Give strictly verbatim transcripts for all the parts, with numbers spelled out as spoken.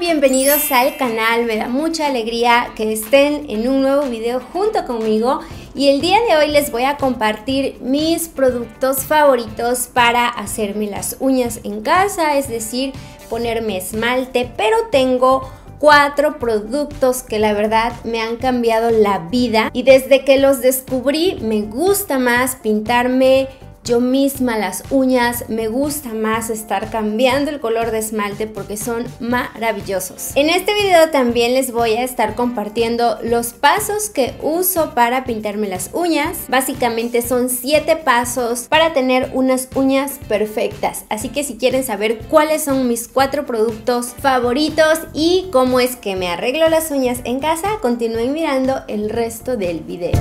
bienvenidos al canal. Me da mucha alegría que estén en un nuevo video junto conmigo y el día de hoy les voy a compartir mis productos favoritos para hacerme las uñas en casa, es decir, ponerme esmalte, pero tengo cuatro productos que la verdad me han cambiado la vida y desde que los descubrí me gusta más pintarme yo misma las uñas, me gusta más estar cambiando el color de esmalte porque son maravillosos. En este video también les voy a estar compartiendo los pasos que uso para pintarme las uñas. Básicamente son siete pasos para tener unas uñas perfectas, así que si quieren saber cuáles son mis cuatro productos favoritos y cómo es que me arreglo las uñas en casa, continúen mirando el resto del video.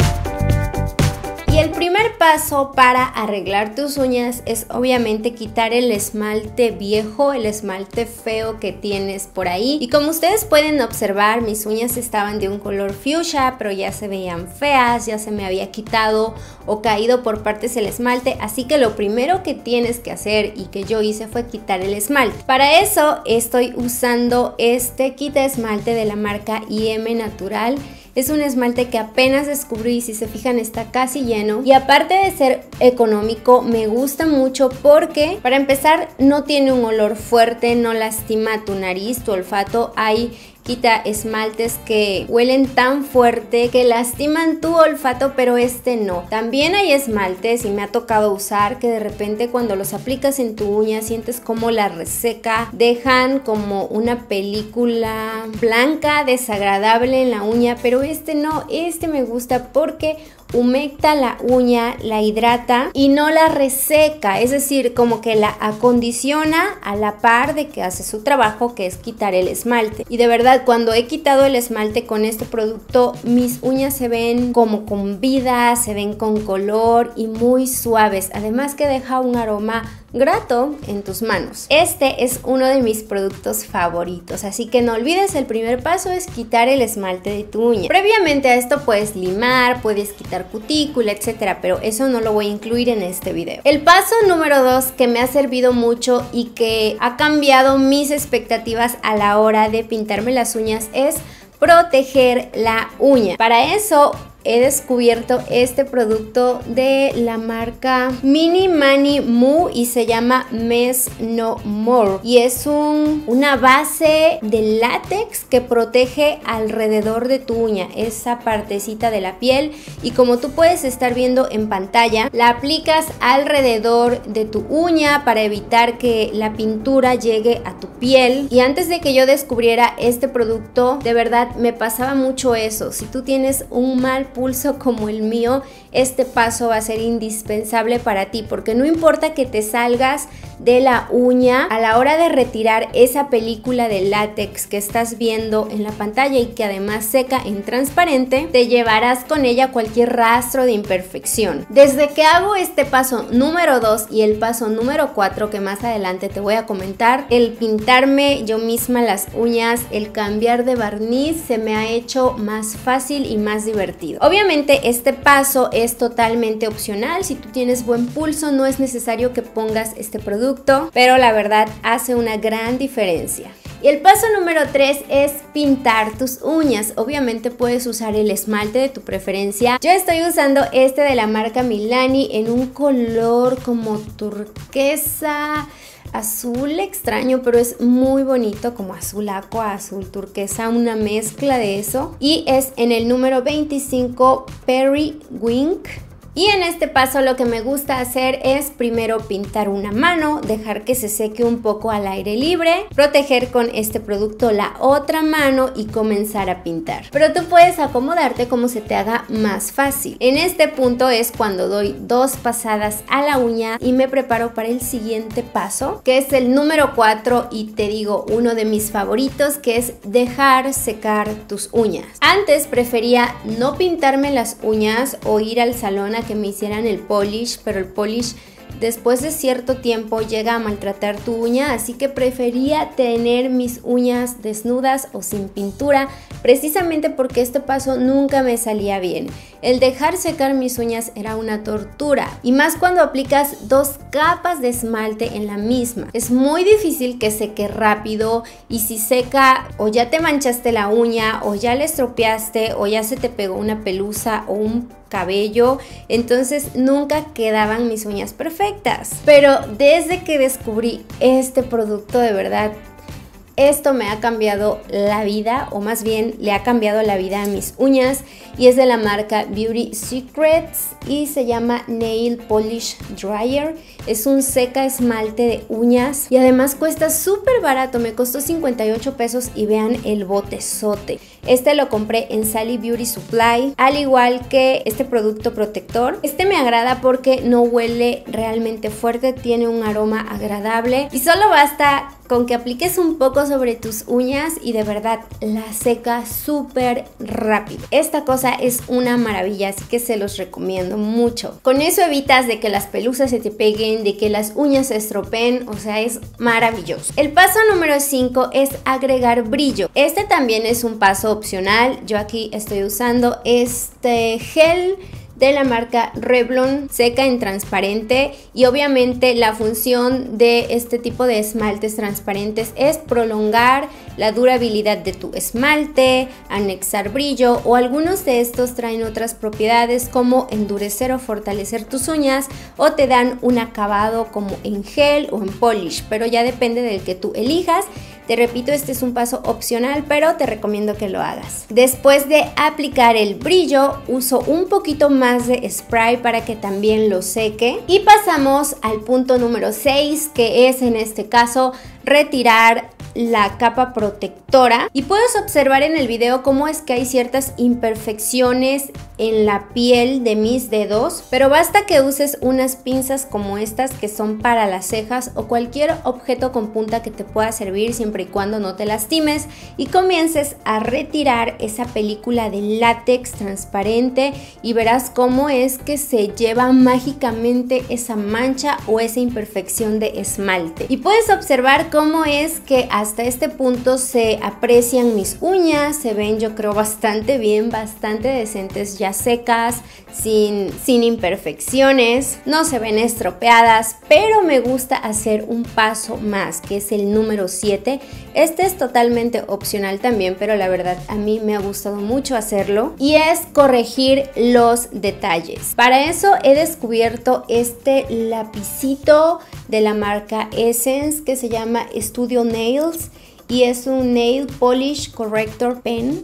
Y el primer paso para arreglar tus uñas es obviamente quitar el esmalte viejo, el esmalte feo que tienes por ahí. Y como ustedes pueden observar, mis uñas estaban de un color fuchsia, pero ya se veían feas, ya se me había quitado o caído por partes el esmalte. Así que lo primero que tienes que hacer y que yo hice fue quitar el esmalte. Para eso estoy usando este quita esmalte de la marca I M Natural. Es un esmalte que apenas descubrí, si se fijan está casi lleno y aparte de ser económico me gusta mucho porque para empezar no tiene un olor fuerte, no lastima tu nariz, tu olfato. Hay quita esmaltes que huelen tan fuerte que lastiman tu olfato, pero este no. También hay esmaltes y me ha tocado usar que de repente cuando los aplicas en tu uña sientes como la reseca, dejan como una película blanca desagradable en la uña, pero este no, este me gusta porque humecta la uña, la hidrata y no la reseca, es decir, como que la acondiciona a la par de que hace su trabajo, que es quitar el esmalte. Y de verdad, cuando he quitado el esmalte con este producto, mis uñas se ven como con vida, se ven con color y muy suaves, además que deja un aroma grato en tus manos. Este es uno de mis productos favoritos, así que no olvides, el primer paso es quitar el esmalte de tu uña. Previamente a esto puedes limar, puedes quitar cutícula, etcétera, pero eso no lo voy a incluir en este video. El paso número dos que me ha servido mucho y que ha cambiado mis expectativas a la hora de pintarme las uñas es proteger la uña. Para eso he descubierto este producto de la marca Mini Mani Moo y se llama Mess No More y es un, una base de látex que protege alrededor de tu uña, esa partecita de la piel, y como tú puedes estar viendo en pantalla, la aplicas alrededor de tu uña para evitar que la pintura llegue a tu piel. Y antes de que yo descubriera este producto, de verdad me pasaba mucho eso. Si tú tienes un mal pulso como el mío, este paso va a ser indispensable para ti, porque no importa que te salgas de la uña, a la hora de retirar esa película de látex que estás viendo en la pantalla y que además seca en transparente, te llevarás con ella cualquier rastro de imperfección. Desde que hago este paso número dos y el paso número cuatro, que más adelante te voy a comentar, el pintarme yo misma las uñas, el cambiar de barniz se me ha hecho más fácil y más divertido. Obviamente este paso es totalmente opcional, si tú tienes buen pulso no es necesario que pongas este producto, pero la verdad hace una gran diferencia. Y el paso número tres es pintar tus uñas. Obviamente puedes usar el esmalte de tu preferencia. Yo estoy usando este de la marca Milani en un color como turquesa, azul extraño, pero es muy bonito, como azul aqua, azul turquesa, una mezcla de eso. Y es en el número veinticinco Periwinkle. Y en este paso lo que me gusta hacer es primero pintar una mano, dejar que se seque un poco al aire libre, proteger con este producto la otra mano y comenzar a pintar. Pero tú puedes acomodarte como se te haga más fácil. En este punto es cuando doy dos pasadas a la uña y me preparo para el siguiente paso, que es el número cuatro y te digo uno de mis favoritos, que es dejar secar tus uñas. Antes prefería no pintarme las uñas o ir al salón a que me hicieran el polish, pero el polish después de cierto tiempo llega a maltratar tu uña, así que prefería tener mis uñas desnudas o sin pintura, precisamente porque este paso nunca me salía bien. El dejar secar mis uñas era una tortura, y más cuando aplicas dos capas de esmalte en la misma. Es muy difícil que seque rápido, y si seca o ya te manchaste la uña o ya la estropeaste o ya se te pegó una pelusa o un cabello, entonces nunca quedaban mis uñas perfectas. Pero desde que descubrí este producto, de verdad, esto me ha cambiado la vida, o más bien le ha cambiado la vida a mis uñas, y es de la marca Beauty Secrets y se llama Nail Polish Dryer. Es un seca esmalte de uñas y además cuesta súper barato, me costó cincuenta y ocho pesos y vean el botezote. Este lo compré en Sally Beauty Supply, al igual que este producto protector. Este me agrada porque no huele realmente fuerte, tiene un aroma agradable y solo basta con que apliques un poco sobre tus uñas y de verdad la seca súper rápido. Esta cosa es una maravilla, así que se los recomiendo mucho. Con eso evitas de que las pelusas se te peguen, de que las uñas se estropeen, o sea, es maravilloso. El paso número cinco es agregar brillo. Este también es un paso opcional. Yo aquí estoy usando este gel de la marca Revlon, seca en transparente, y obviamente la función de este tipo de esmaltes transparentes es prolongar la durabilidad de tu esmalte, anexar brillo, o algunos de estos traen otras propiedades como endurecer o fortalecer tus uñas, o te dan un acabado como en gel o en polish, pero ya depende del que tú elijas. Te repito, este es un paso opcional, pero te recomiendo que lo hagas. Después de aplicar el brillo, uso un poquito más de spray para que también lo seque. Y pasamos al punto número seis, que es en este caso retirar la capa protectora. Y puedes observar en el video cómo es que hay ciertas imperfecciones en la piel de mis dedos, pero basta que uses unas pinzas como estas que son para las cejas, o cualquier objeto con punta que te pueda servir siempre y cuando no te lastimes, y comiences a retirar esa película de látex transparente y verás cómo es que se lleva mágicamente esa mancha o esa imperfección de esmalte. Y puedes observar cómo es que hasta este punto se aprecian mis uñas, se ven yo creo bastante bien, bastante decentes, ya secas, sin, sin imperfecciones, no se ven estropeadas, pero me gusta hacer un paso más, que es el número siete. Este es totalmente opcional también, pero la verdad a mí me ha gustado mucho hacerlo, y es corregir los detalles. Para eso he descubierto este lapicito de la marca Essence que se llama Studio Nails, y es un Nail Polish Corrector Pen.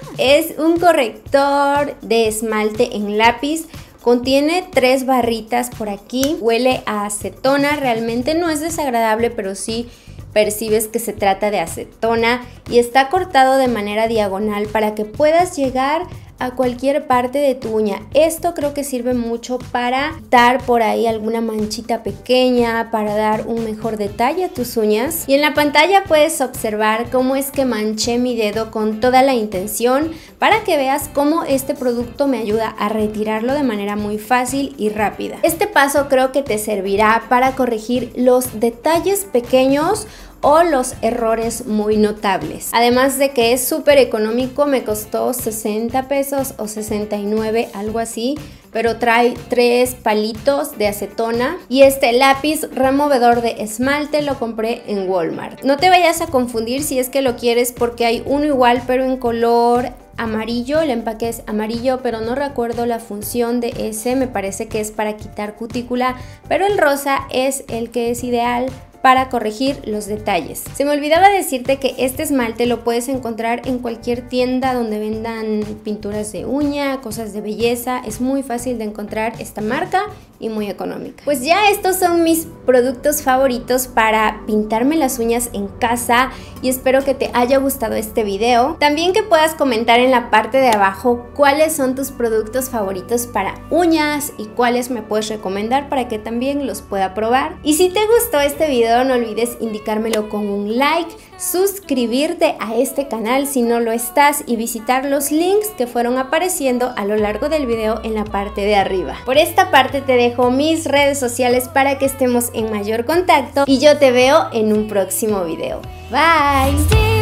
Es un corrector de esmalte en lápiz. Contiene tres barritas por aquí. Huele a acetona. Realmente no es desagradable, pero sí percibes que se trata de acetona. Y está cortado de manera diagonal para que puedas llegar a cualquier parte de tu uña. Esto creo que sirve mucho para dar por ahí alguna manchita pequeña, para dar un mejor detalle a tus uñas. Y en la pantalla puedes observar cómo es que manché mi dedo con toda la intención, para que veas cómo este producto me ayuda a retirarlo de manera muy fácil y rápida. Este paso creo que te servirá para corregir los detalles pequeños o los errores muy notables. Además de que es súper económico, me costó sesenta pesos o sesenta y nueve, algo así, pero trae tres palitos de acetona, y este lápiz removedor de esmalte lo compré en Walmart. No te vayas a confundir si es que lo quieres, porque hay uno igual pero en color amarillo. El empaque es amarillo, pero no recuerdo la función de ese, me parece que es para quitar cutícula, pero el rosa es el que es ideal para corregir los detalles. Se me olvidaba decirte que este esmalte lo puedes encontrar en cualquier tienda donde vendan pinturas de uña, cosas de belleza. Es muy fácil de encontrar esta marca y muy económica. Pues ya estos son mis productos favoritos para pintarme las uñas en casa, y espero que te haya gustado este video. También que puedas comentar en la parte de abajo cuáles son tus productos favoritos para uñas y cuáles me puedes recomendar para que también los pueda probar. Y si te gustó este video, video no olvides indicármelo con un like, suscribirte a este canal si no lo estás y visitar los links que fueron apareciendo a lo largo del video en la parte de arriba. Por esta parte te dejo mis redes sociales para que estemos en mayor contacto y yo te veo en un próximo video. Bye.